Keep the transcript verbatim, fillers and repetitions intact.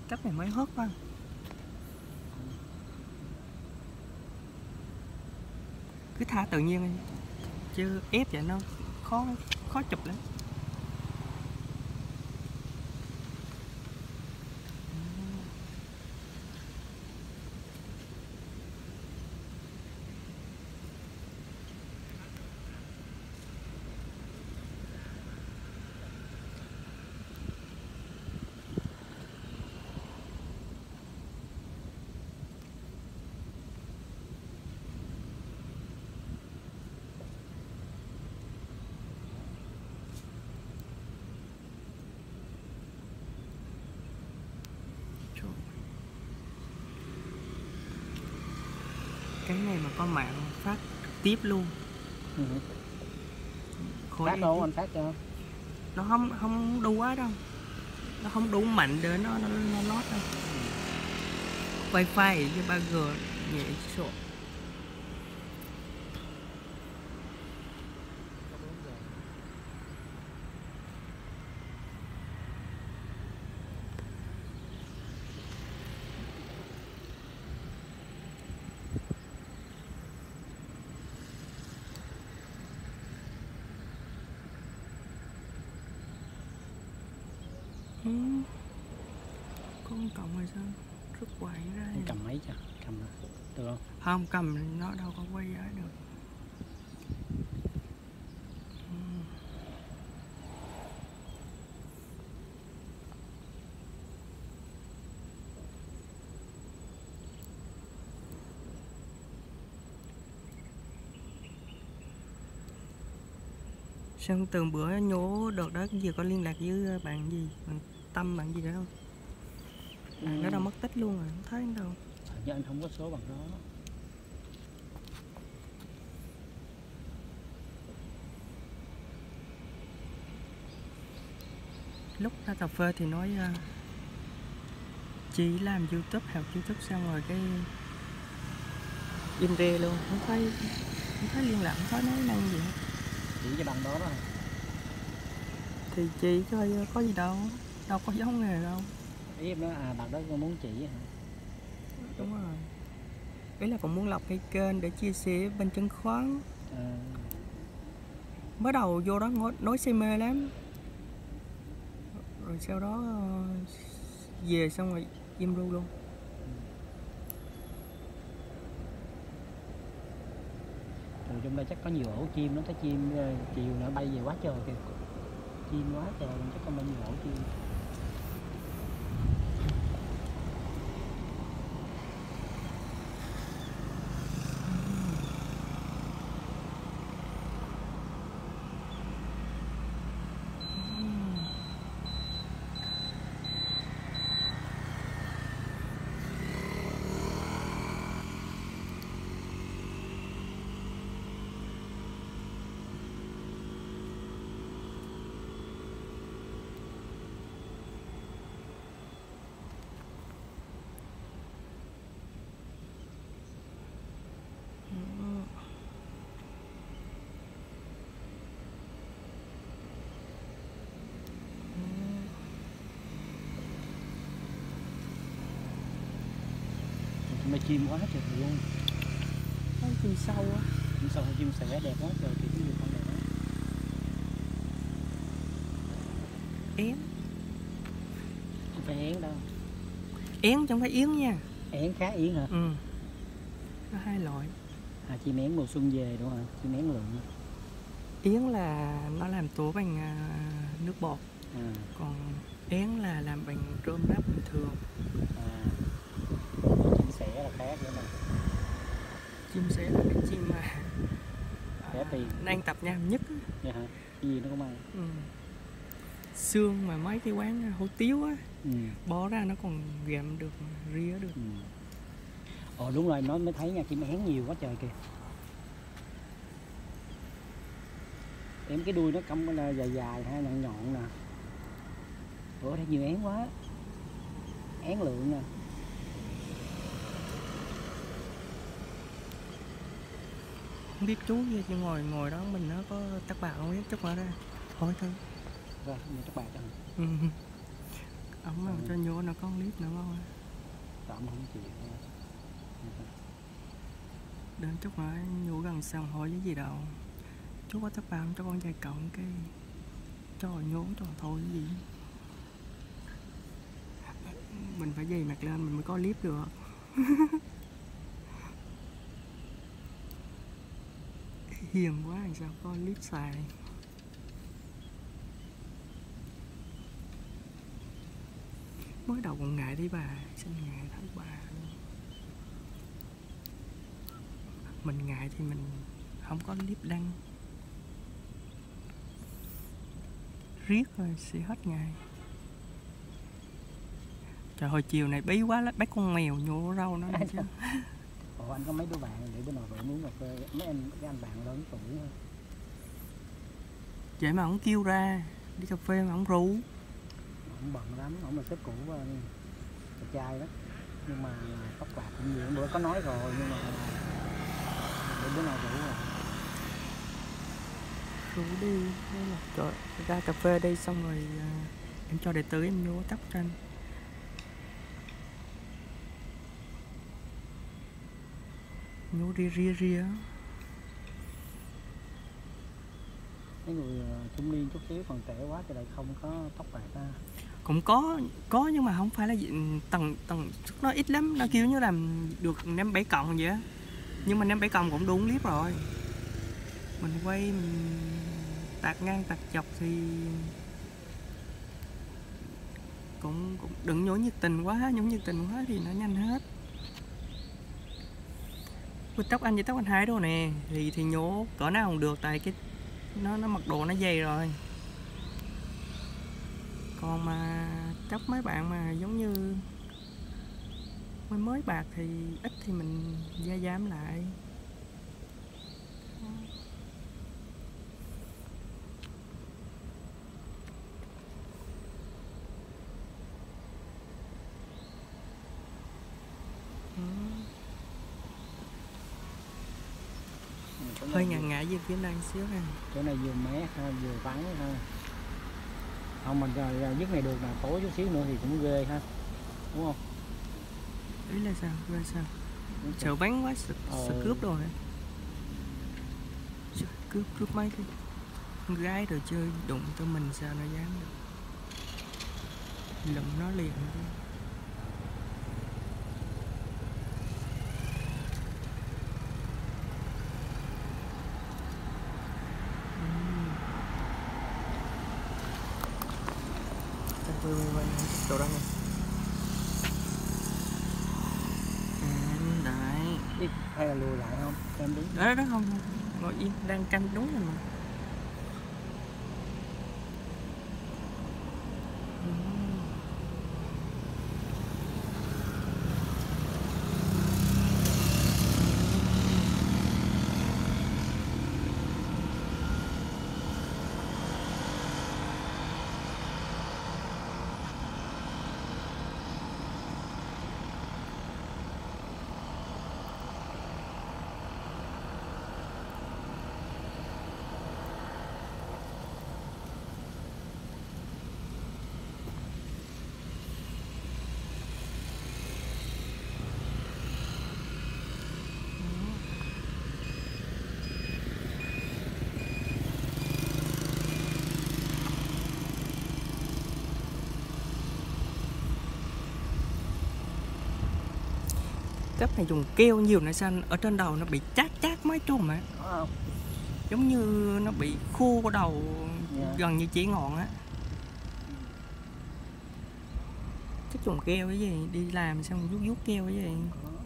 Cấp này mới hớt quá. Cứ tha tự nhiên chứ ép vậy nó khó khó chụp lắm. Cái này mà có mạng phát tiếp luôn. Ừ. Phát đâu anh phát cho nó không không đủ quá đâu, nó không đủ mạnh để nó nó, nó lót đâu. Wifi với ba G nhẹ số. Ừ. Con cộng rồi sao rút quậy ra. Anh cầm mấy chứ, cầm được không? Không, cầm nó đâu có quay ra được. Ừ. Sơn từ bữa nhố đợt đó cái gì có liên lạc với bạn gì, bạn Tâm bạn gì đó không? À, ừ. Nó đâu mất tích luôn rồi, không thấy đâu. Chứ anh không có số bằng đó. Lúc ra cà phê thì nói uh, chỉ làm YouTube, học YouTube xong rồi cái im re luôn, không thấy không thấy liên lạc, không thấy nói năng gì hết. Chỉ cho bằng đó đó. Thì chị coi có gì đâu, đâu có giống nghề đâu. Ý em nói à bạn đó muốn chỉ hả? Đúng rồi. Ý là cũng muốn lập cái kênh để chia sẻ bên chứng khoán. À. Mới đầu vô đó nói say mê lắm. Rồi sau đó về xong rồi im ru luôn. Rồi trong đây chắc có nhiều ổ chim, nó thấy chim chiều nó bay về quá trời kìa. Chim quá trời, chắc có bao nhiêu ổ chim. Mà chim quá trời luôn. Có chim sâu á. Chim sâu hay chim sẻ đẹp quá trời kìa, cái gì con đẹp quá. Én. Không phải én đâu. Én chứ không phải yến nha. Én khác yến hả? Ừ. Có hai loại. À, chim én mùa xuân về đúng không? Chim én lượn. Yến là nó làm tổ bằng nước bọt. À. Còn én là làm bằng rơm ráp bình thường. À. Chim sẻ là khác nữa mà. Chim sẻ là cái chim mà à, tiền. Đang tập nham nhất. Dạ hả? Cái gì nó cũng ăn. Ừ. Xương mà mấy cái quán hủ tiếu á, ừ. Bỏ ra nó còn gặm được, ria được. Ừ. Ồ đúng rồi, nó mới thấy nha, chim én nhiều quá trời kìa. Em cái đuôi nó cong là dài dài ha, nhọn nhọn nè. Ủa đây nhiều én quá. Én lượn nè. Không biết chú gì chứ ngồi ngồi đó mình nó có tắc bạc không biết chút mà ra. Hỏi thôi. Rồi, mình tắc bạc cho. Ừ. Ông mà cho nhổ nó con clip nữa không? Tạm không chịu. Đến chút nữa nhổ gần xong hỏi cái gì đâu. Chú có thấp bao cho con trai cộng cái cho nhổ cho thôi cái gì. Mình phải dày mặt lên mình mới có clip được. Hiền quá làm sao có clip xài. Mới đầu còn ngại đi bà, xin ngại thấy bà. Mình ngại thì mình không có clip đăng. Riết rồi sẽ hết ngày. Trời hồi chiều này bí quá bắt con mèo nhổ rau nó chứ. Ủa anh có mấy đứa bạn để bữa nào rủ muốn cà phê, mấy anh cái anh bạn lớn tuổi thôi. Vậy mà ông kêu ra đi cà phê mà ông rủ. Ông bận lắm, ông là sếp cũ uh, đẹp trai đó. Nhưng mà tóc bạc cũng nhiều, bữa có nói rồi nhưng mà để bữa nào rủ rồi. Rủ đi, trời, ra cà phê đi xong rồi uh, em cho đệ tử em nhổ tóc cho anh. Nhổ ria ria ria. Mấy người trung niên chút xíu còn trẻ quá thì lại không có tóc bạc ha. Cũng có có nhưng mà không phải là tầng tầng sức nó ít lắm, nó kêu như là được năm bảy cộng vậy á. Nhưng mà năm bảy cộng cũng đúng clip rồi. Mình quay mình tạt ngang tạt dọc thì cũng, cũng đừng nhổ nhiệt tình quá, nhổ nhiệt tình quá thì nó nhanh hết. Tóc anh với tóc anh hai đồ nè thì thì nhổ cỡ nào cũng được tại cái nó nó mật độ nó dày rồi. Còn mà tóc mấy bạn mà giống như mới mới bạc thì ít thì mình gia giảm lại. Ừ. Hơi ngại ngại về phía đây xíu ha. Chỗ này vừa mát ha, vừa vắng ha. Không mình dứt này được là tối chút xíu nữa thì cũng ghê ha, đúng không? Ý là sao? Ghê sao? Sợ vắng quá, sợ, ờ... sợ cướp rồi. Cướp cướp mấy cái con gái rồi chơi đụng cho mình sao nó dám được. Lụm nó liền chứ. Quay quay quay chỗ đó nè. Em đại đi hay là lùi lại không em đứng đó đó không ngồi yên đang canh đúng rồi mà. Cấp này dùng keo nhiều này sao ở trên đầu nó bị chát chát mấy trùng mà giống như nó bị khô cái đầu. Yeah. Gần như chỉ ngọn á. Chắc dùng keo cái gì đi làm xong vuốt vuốt keo cái gì.